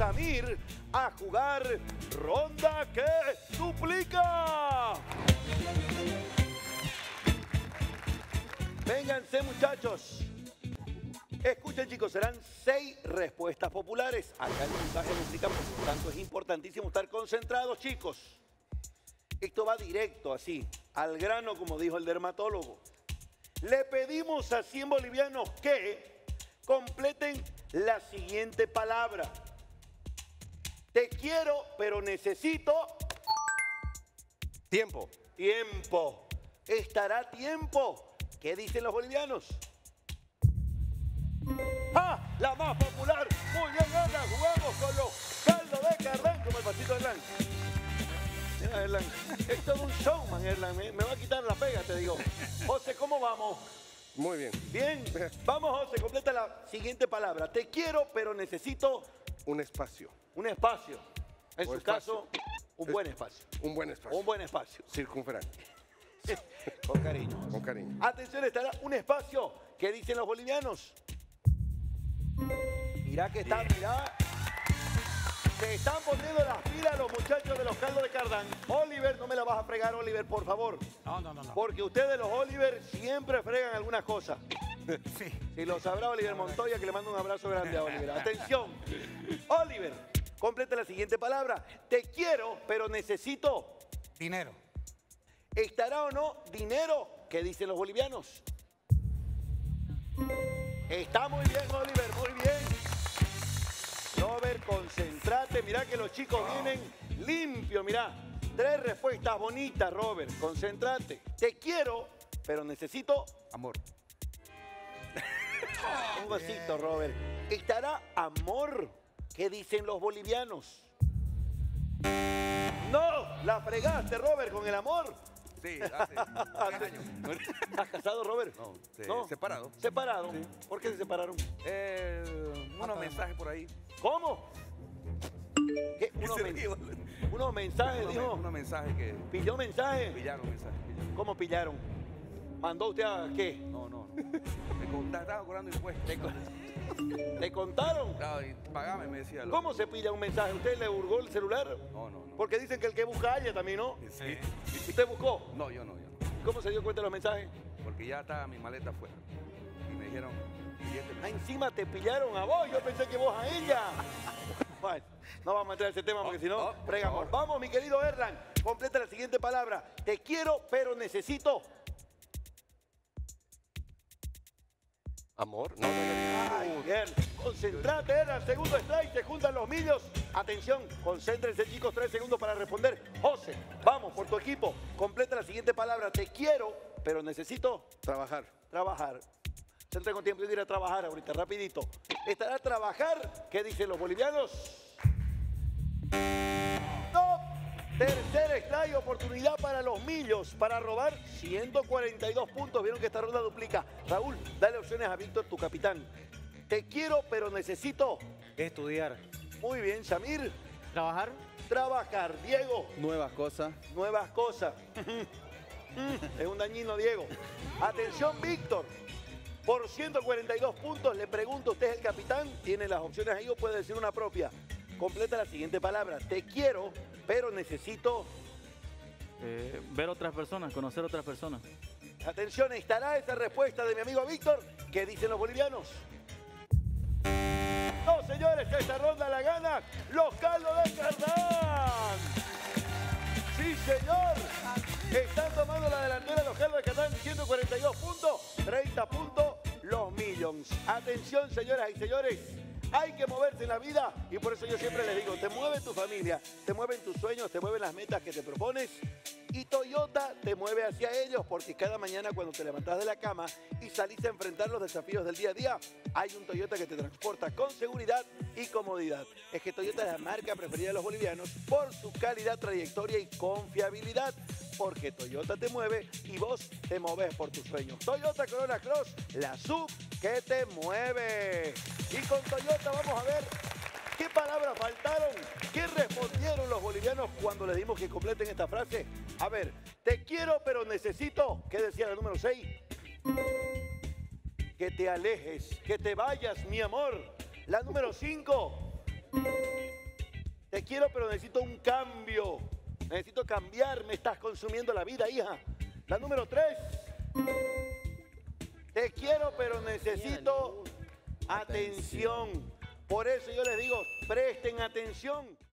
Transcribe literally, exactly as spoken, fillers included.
Samir a jugar ronda que duplica. Vénganse, muchachos. Escuchen, chicos, serán seis respuestas populares. Acá el mensaje me explica, por lo tanto es importantísimo estar concentrados, chicos. Esto va directo, así, al grano, como dijo el dermatólogo. Le pedimos a cien bolivianos que completen la siguiente palabra. Te quiero, pero necesito... Tiempo. Tiempo. ¿Estará tiempo? ¿Qué dicen los bolivianos? ¡Ah! La más popular. Muy bien, Erlan. Jugamos con los caldos de Cardán, como el pasito de Erlan. Mira, Erlan. Es todo un showman, Erlan. Me, me va a quitar la pega, te digo. José, ¿cómo vamos? Muy bien. Bien. Vamos, José, completa la siguiente palabra. Te quiero, pero necesito... Un espacio. Un espacio. En O su espacio. caso, un buen espacio. Un buen espacio. Un buen espacio. Circunferente. Con cariño. Con cariño. Atención, estará un espacio. ¿Qué dicen los bolivianos? Mirá que están, mirá. Se están poniendo las pilas los muchachos de los caldos de Cardán. Oliver, no me la vas a fregar, Oliver, por favor. No, no, no, no. Porque ustedes, los Oliver, siempre fregan algunas cosas. Sí. Si lo sabrá Oliver Montoya, que le mando un abrazo grande a Oliver. Atención. Oliver, completa la siguiente palabra. Te quiero, pero necesito... Dinero. ¿Estará o no dinero? ¿Qué dicen los bolivianos? Está muy bien, Oliver, muy bien. Robert, concéntrate. Mirá que los chicos vienen limpios, mirá. Tres respuestas bonitas, Robert. Concéntrate. Te quiero, pero necesito... Amor. Un besito, Robert. ¿Estará amor? ¿Qué dicen los bolivianos? ¡No! La fregaste, Robert, con el amor. Sí, hace tres años. ¿Estás casado, Robert? No, se- separado. ¿Separado? Sí. ¿Por qué se separaron? Eh, unos mensajes por ahí. ¿Cómo? ¿Qué? Unos, Se men- ríe. unos mensajes, Unos, dijo. unos mensajes que ¿Pilló mensajes? pillaron mensajes. pillaron. ¿Cómo pillaron? ¿Mandó usted a qué? No, no, no. Me con- estaba cobrando impuestos. ¿Le contaron? Claro, y pagame, me decía. lo- ¿Cómo se pilla un mensaje? ¿Usted le hurgó el celular? No, no, no. Porque dicen que el que busca halla también, ¿no? Sí. ¿Usted buscó? No, yo no, yo no. ¿Cómo se dio cuenta de los mensajes? Porque ya estaba mi maleta afuera. Y me dijeron, billete. Ah, encima te pillaron a vos, yo pensé que vos a ella. Bueno, no vamos a entrar en ese tema porque si no, oh, por fregamos. favor. Vamos, mi querido Erlan, completa la siguiente palabra. Te quiero, pero necesito... Amor. No, no, no. Ay, bien. Concentrate, Erlan. Segundo strike, se juntan los millos. Atención, concéntrense, chicos, tres segundos para responder. José, vamos, por tu equipo. Completa la siguiente palabra. Te quiero, pero necesito... Trabajar. Trabajar. Se entrega con tiempo de ir a trabajar ahorita, rapidito. ¿Estará a trabajar? ¿Qué dicen los bolivianos? No. Tercer strike, oportunidad para los millos para robar ciento cuarenta y dos puntos. Vieron que esta ronda duplica. Raúl, dale opciones a Víctor, tu capitán. Te quiero, pero necesito... Estudiar. Muy bien, Samir. Trabajar. Trabajar. Diego, Nuevas cosas. nuevas cosas. Es un dañino, Diego. Atención, Víctor. Por ciento cuarenta y dos puntos, le pregunto, ¿usted es el capitán? Tiene las opciones ahí o puede decir una propia. Completa la siguiente palabra. Te quiero, pero necesito... Eh, ver otras personas, conocer otras personas. Atención, ¿estará esa respuesta de mi amigo Víctor? ¿Qué dicen los bolivianos? No, señores, esta ronda la ganan los caldos de Cardán. Sí, señor. Están tomando la delantera los caldos de Cardán, ciento cuarenta y dos puntos, treinta puntos los Millions. Atención, señoras y señores. Hay que moverse en la vida y por eso yo siempre les digo, te mueve tu familia, te mueven tus sueños, te mueven las metas que te propones y Toyota te mueve hacia ellos porque cada mañana cuando te levantas de la cama y salís a enfrentar los desafíos del día a día, hay un Toyota que te transporta con seguridad y comodidad. Es que Toyota es la marca preferida de los bolivianos por su calidad, trayectoria y confiabilidad. Porque Toyota te mueve y vos te moves por tus sueños. Toyota Corolla Cross, la sub que te mueve. Y con Toyota vamos a ver qué palabras faltaron, qué respondieron los bolivianos cuando les dimos que completen esta frase. A ver, te quiero pero necesito, ¿qué decía la número seis? Que te alejes, que te vayas, mi amor. La número cinco. Te quiero, pero necesito un cambio. Necesito cambiar, me estás consumiendo la vida, hija. La número tres. Te quiero, pero necesito atención. Por eso yo les digo, presten atención.